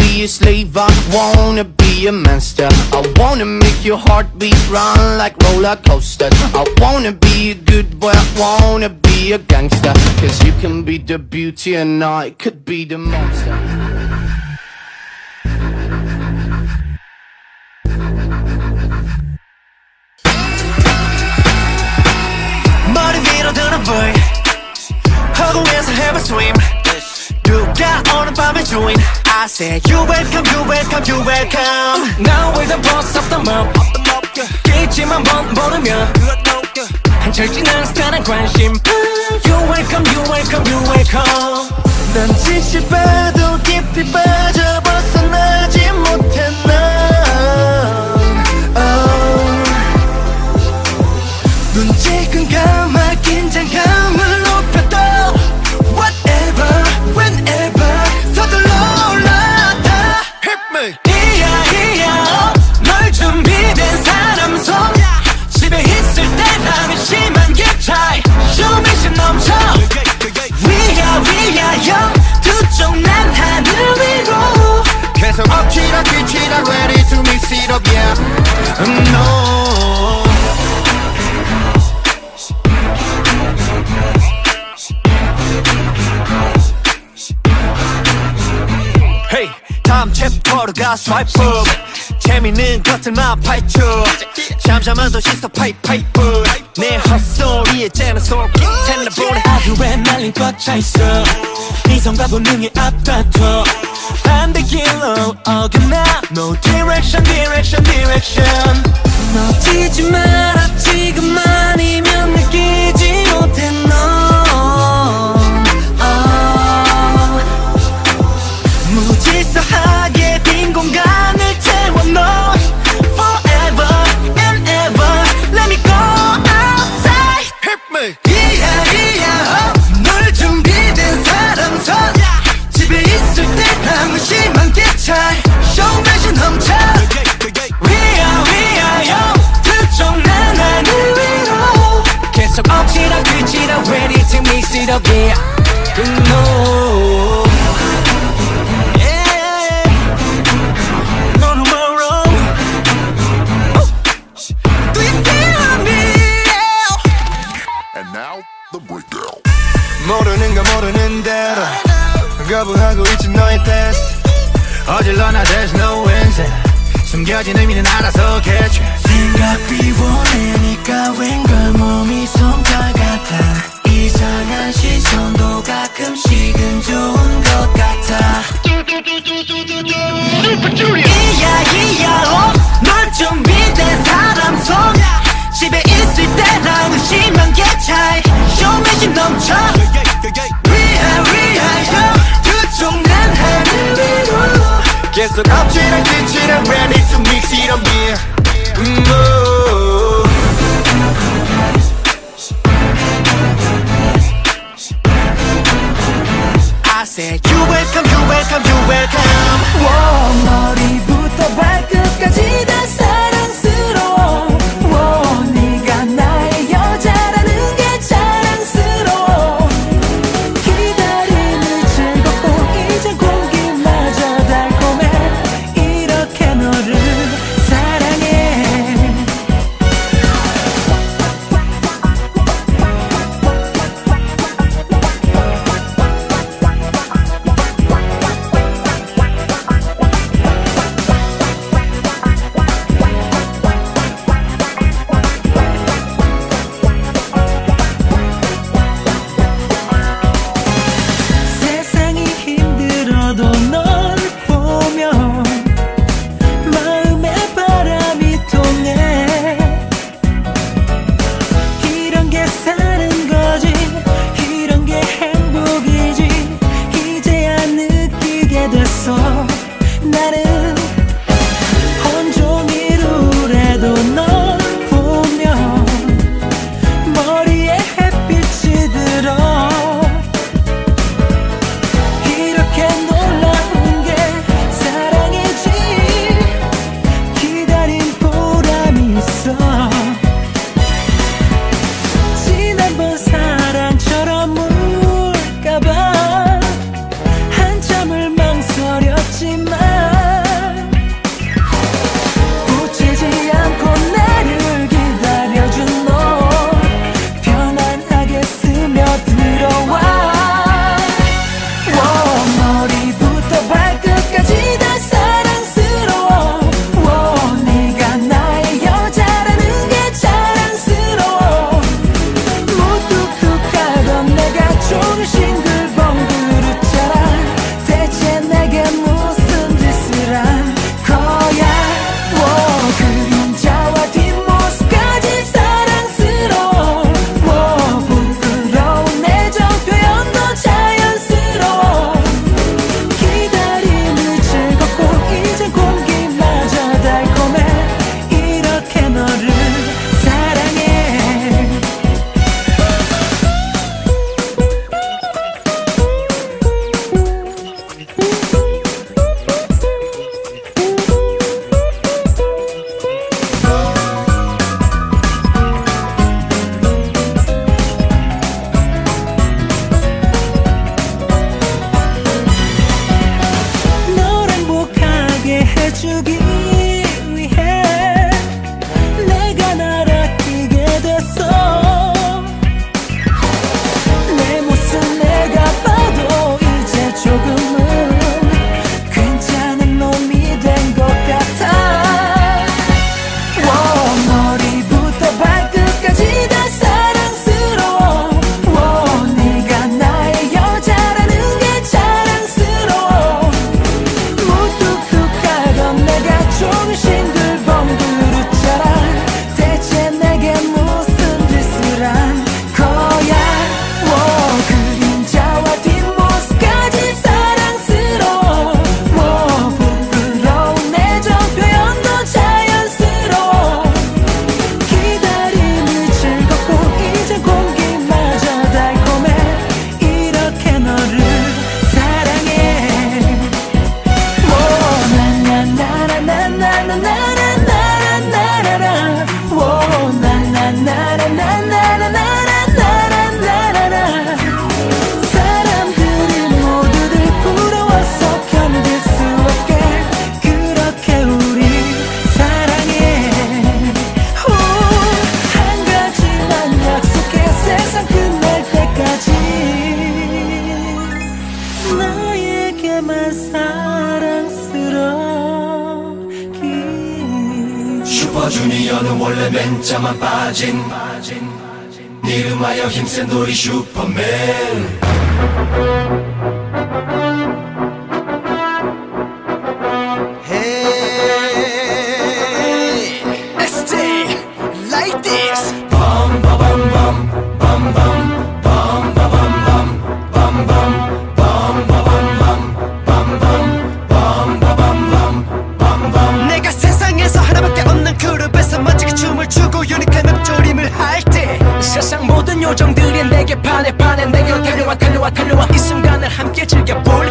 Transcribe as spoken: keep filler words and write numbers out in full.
be a slave, I wanna be a monster. I wanna make your heartbeat run like roller coasters. I wanna be a good boy, I wanna be a gangster. Cause you can be the beauty and I could be the monster. 머리 위로 드는 boy 허공에서 have a swim 누가 오는 밤의 주인 I say you welcome you welcome you welcome Now we're the boss of the mob 길지만 번 모르면 한철 지난 스타는 관심 You welcome you welcome you welcome 난 지칠 봐도 깊이 빠져 벗어나지 못해 난 oh. 눈질끈 감아 긴장감을 높여도 Whatever, whenever 서둘러 올라타 Hit me 이야 이야 널 준비된 사람 손 집에 있을 땐 나는 심한 게 차이 쇼미신 넘쳐 위야 위야 영 두쪽 난 하늘 위로 계속 엎치락 뒤치락 ready to mix it up yeah No Hey 다음 챕터로 가 swipe up 재밌는 것들만 파헤쳐 잠잠한 더 시선 파이파이프 내 헛소리에 째는 솔깃 텔레본에 하루에 날린 꽉 차있어 이성과 본능이 앞다퉈 반대길로 어긋나 No direction direction direction 놓치지 마라 지금 아니면 느끼지 못해 넌 무질서하게 빈 공간을 채워 넌 Forever and ever Let me go outside Hit me 이야 이야 널 준비된 사람 손 집에 있을 때 방심한 게 차이 쇼매신 넘쳐 위야 위야 영 두쪽 난 하늘 위로 계속 엎치락 뒤치락 ready to mix it up yeah No 모르는 거 모르는 대로 거부하고 있지 너의 테스트 어질러나 there's no answer 숨겨진 의미는 알아서 catch 생각 비워내니까 웬걸 몸이 솜털 같아 이상한 시선도 가끔씩은 좋은 것 같아 이야 이야 어? 널 준비된 사람 손 집에 있을 때랑 심한 게 차이 쇼매진 넘쳐 위하 위하여 두쪽 난 하늘 위로 계속 엎치락 뒤치락 ready to mix it up yeah mm-hmm. I said you welcome you welcome you welcome wow, 머리부터 발끝까지 다 사랑스러워 wow, 네가 나의 여자라는 게 자랑스러워 기다림이 즐겁고 이제 공기마저 달콤해 이렇게 너를 사랑해 세상이 힘들어도 널 보면 마음에 바람이 통해 이런 게 사는 거지 이런 게 행복이지 이제야 느끼게 됐어 나는 온종일 우울해도 널 보면 머리에 햇빛이 들어 이렇게 놀라운 게 사랑이지 기다린 보람이 있어 지난번 사랑처럼 울까봐 한참을 망설였지만 해주기 위해 내가 날 아끼게 됐어. 내 모습 내가 봐도 이제 조금은 괜찮은 놈이 된 것 같아. 워, 머리부터 발끝까지 다 사랑스러워. 워, 네가 나의 여자라는 게 자랑스러워. 무뚝뚝하던 내가 좀 싱글벙글했잖아. 대체 내게 무슨 짓을 한 거야. 워, 그림자와 뒷모습까지 사랑스러워. 워, 부끄러운 애정 표현도 자연스러워. 기다림이 즐겁고 이제 공기마저 달콤해. 이렇게 너를 사랑해. 워, 나나나나나나나나나나나나나. 워, 나나나나나나나나나나나나. 사람들이 모두들 부러워서 견딜 수 없게 그렇게 우리 사랑해. 후, 한 가지만 약속해. 세상 끝날 때까지 나에게만 사랑스럽기. 슈퍼주니어는 원래 맨자만 빠진 네 이름하여 힘센 놀이 슈퍼맨. Hey, let's stay like this. Bum ba bum bum bum bum bum ba bum bum bum bum bum ba bum bum bum bum bum ba bum bum bum bum. 내가 세상에서 하나밖에 없는 그룹에서 멋지게 춤을 추고 유니크한 맵조림을 할 때 세상 모든 요정들이 내게 반해 반해. 내게 달려와 달려와 달려와 이 순간을 함께 즐겨볼래.